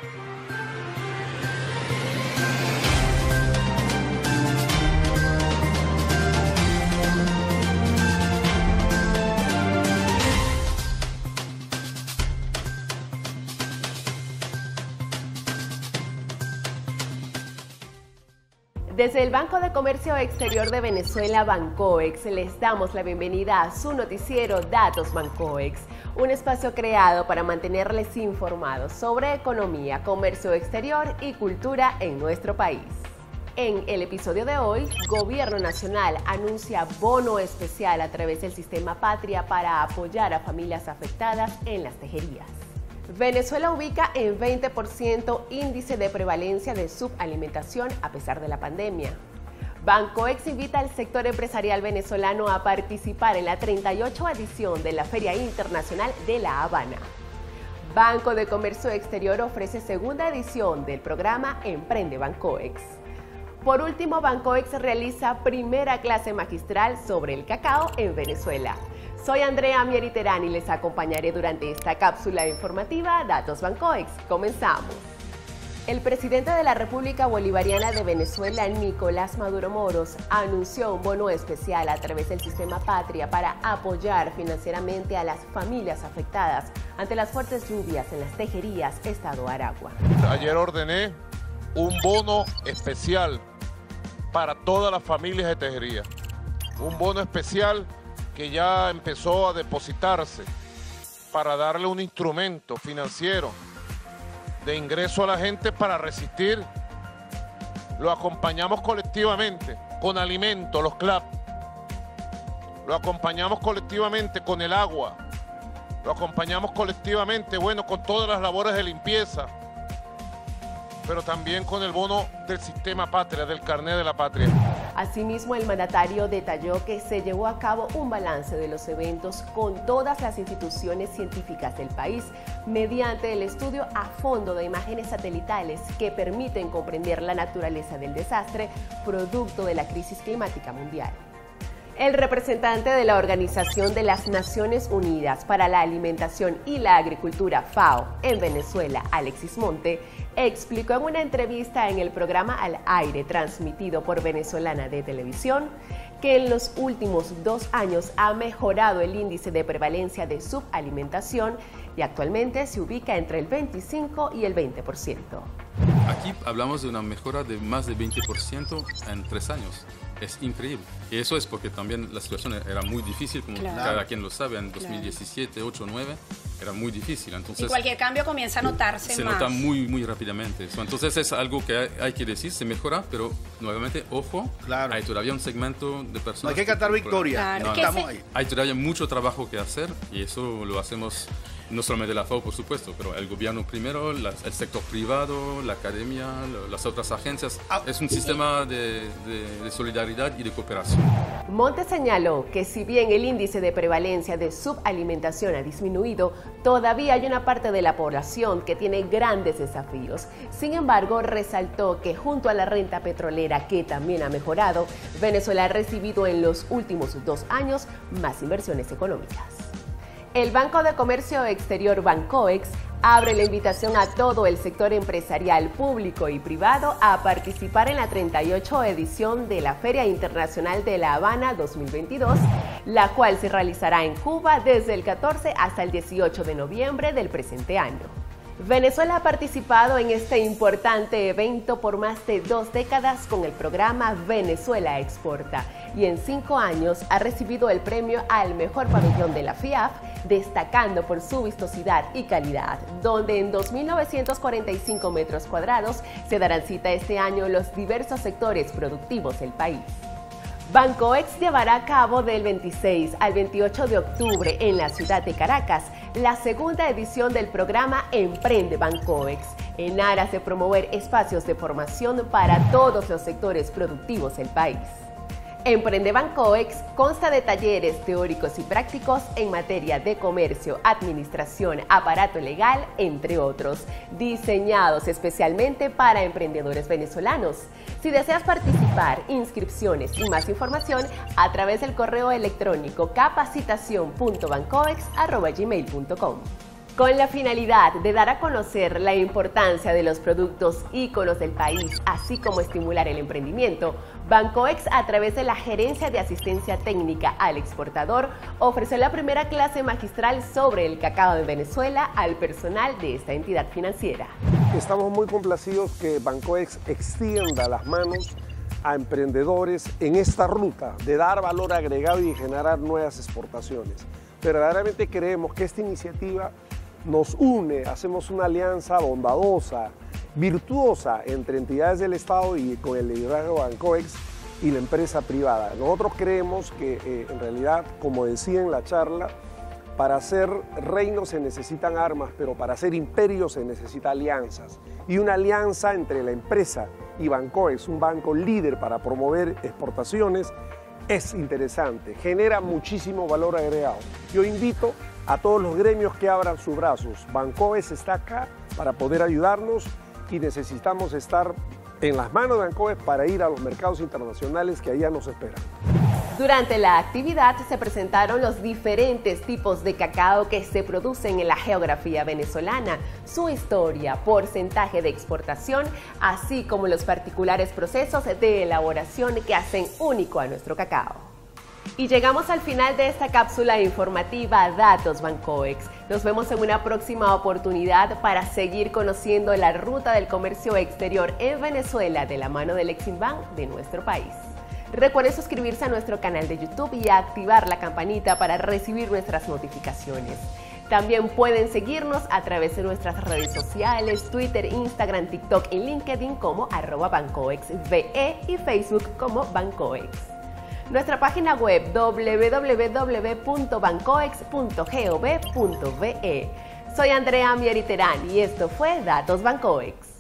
Desde el Banco de Comercio Exterior de Venezuela, Bancoex, les damos la bienvenida a su noticiero Datos Bancoex, un espacio creado para mantenerles informados sobre economía, comercio exterior y cultura en nuestro país. En el episodio de hoy, Gobierno Nacional anuncia bono especial a través del Sistema Patria para apoyar a familias afectadas en las tejerías. Venezuela ubica en 20% índice de prevalencia de subalimentación a pesar de la pandemia. Bancoex invita al sector empresarial venezolano a participar en la 38ª edición de la Feria Internacional de La Habana. Banco de Comercio Exterior ofrece segunda edición del programa Emprende Bancoex. Por último, Bancoex realiza primera clase magistral sobre el cacao en Venezuela. Soy Andrea Mieriterán y les acompañaré durante esta cápsula informativa Datos Bancoex. Comenzamos. El presidente de la República Bolivariana de Venezuela, Nicolás Maduro Moros, anunció un bono especial a través del Sistema Patria para apoyar financieramente a las familias afectadas ante las fuertes lluvias en las tejerías, Estado Aragua. Ayer ordené un bono especial para todas las familias de tejería. Un bono especial que ya empezó a depositarse para darle un instrumento financiero de ingreso a la gente para resistir. Lo acompañamos colectivamente con alimentos, los CLAP. Lo acompañamos colectivamente con el agua. Lo acompañamos colectivamente, bueno, con todas las labores de limpieza, pero también con el bono del Sistema Patria, del Carnet de la Patria. Asimismo, el mandatario detalló que se llevó a cabo un balance de los eventos con todas las instituciones científicas del país mediante el estudio a fondo de imágenes satelitales que permiten comprender la naturaleza del desastre producto de la crisis climática mundial. El representante de la Organización de las Naciones Unidas para la Alimentación y la Agricultura, FAO, en Venezuela, Alexis Monte, explicó en una entrevista en el programa Al Aire, transmitido por Venezolana de Televisión, que en los últimos 2 años ha mejorado el índice de prevalencia de subalimentación y actualmente se ubica entre el 25 y el 20%. Aquí hablamos de una mejora de más de 20% en 3 años. Es increíble. Y eso es porque también la situación era muy difícil, como cada quien lo sabe, en 2017, 8, 9, era muy difícil. Entonces, y cualquier cambio comienza a notarse se más. nota muy rápidamente. Entonces es algo que hay que decir, se mejora, pero nuevamente, ojo, hay todavía un segmento de personas... No hay que cantar victoria. Claro. Estamos ahí. Hay todavía mucho trabajo que hacer y eso lo hacemos no solamente la FAO, por supuesto, pero el gobierno primero, el sector privado, la academia, las otras agencias. Es un sistema de solidaridad y de cooperación. Monte señaló que si bien el índice de prevalencia de subalimentación ha disminuido, todavía hay una parte de la población que tiene grandes desafíos. Sin embargo, resaltó que junto a la renta petrolera, que también ha mejorado, Venezuela ha recibido en los últimos 2 años más inversiones económicas. El Banco de Comercio Exterior Bancoex abre la invitación a todo el sector empresarial, público y privado a participar en la 38ª edición de la Feria Internacional de La Habana 2022, la cual se realizará en Cuba desde el 14 hasta el 18 de noviembre del presente año. Venezuela ha participado en este importante evento por más de 2 décadas con el programa Venezuela Exporta y en 5 años ha recibido el premio al mejor pabellón de la FIAF, destacando por su vistosidad y calidad, donde en 2.945 metros cuadrados se darán cita este año los diversos sectores productivos del país. Bancoex llevará a cabo del 26 al 28 de octubre en la ciudad de Caracas la segunda edición del programa Emprende Bancoex, en aras de promover espacios de formación para todos los sectores productivos del país. Emprende Bancoex consta de talleres teóricos y prácticos en materia de comercio, administración, aparato legal, entre otros, diseñados especialmente para emprendedores venezolanos. Si deseas participar, inscripciones y más información a través del correo electrónico capacitacion.bancoex@gmail.com. Con la finalidad de dar a conocer la importancia de los productos íconos del país, así como estimular el emprendimiento, Bancoex, a través de la Gerencia de Asistencia Técnica al Exportador, ofreció la primera clase magistral sobre el cacao de Venezuela al personal de esta entidad financiera. Estamos muy complacidos que Bancoex extienda las manos a emprendedores en esta ruta de dar valor agregado y generar nuevas exportaciones. Verdaderamente creemos que esta iniciativa nos une, hacemos una alianza bondadosa, virtuosa entre entidades del Estado y con el liderazgo de Bancoex y la empresa privada. Nosotros creemos que en realidad, como decía en la charla, para hacer reinos se necesitan armas, pero para hacer imperios se necesitan alianzas. Y una alianza entre la empresa y Bancoex, un banco líder para promover exportaciones, es interesante, genera muchísimo valor agregado. Yo invito a todos los gremios que abran sus brazos. Bancoex está acá para poder ayudarnos y necesitamos estar en las manos de Bancoex para ir a los mercados internacionales que allá nos esperan. Durante la actividad se presentaron los diferentes tipos de cacao que se producen en la geografía venezolana, su historia, porcentaje de exportación, así como los particulares procesos de elaboración que hacen único a nuestro cacao. Y llegamos al final de esta cápsula informativa Datos Bancoex. Nos vemos en una próxima oportunidad para seguir conociendo la ruta del comercio exterior en Venezuela de la mano del Eximbank de nuestro país. Recuerden suscribirse a nuestro canal de YouTube y activar la campanita para recibir nuestras notificaciones. También pueden seguirnos a través de nuestras redes sociales, Twitter, Instagram, TikTok y LinkedIn como @BancoexVE y Facebook como Bancoex. Nuestra página web www.bancoex.gov.be. Soy Andrea Mieriterán y esto fue Datos Bancoex.